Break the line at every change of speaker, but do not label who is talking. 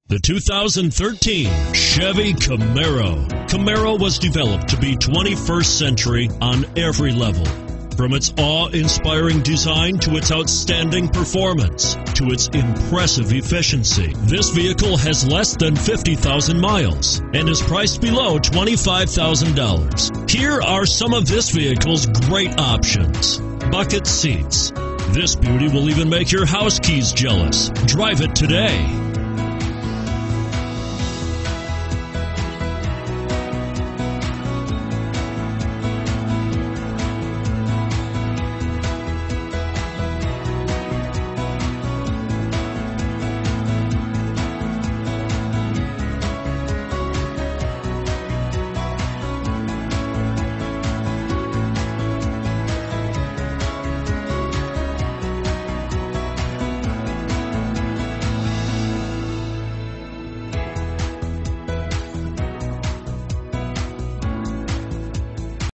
The 2013 Chevy Camaro. Camaro was developed to be 21st century on every level. From its awe-inspiring design to its outstanding performance to its impressive efficiency, this vehicle has less than 50,000 miles and is priced below $25,000. Here are some of this vehicle's great options: bucket seats. This beauty will even make your house keys jealous. Drive it today.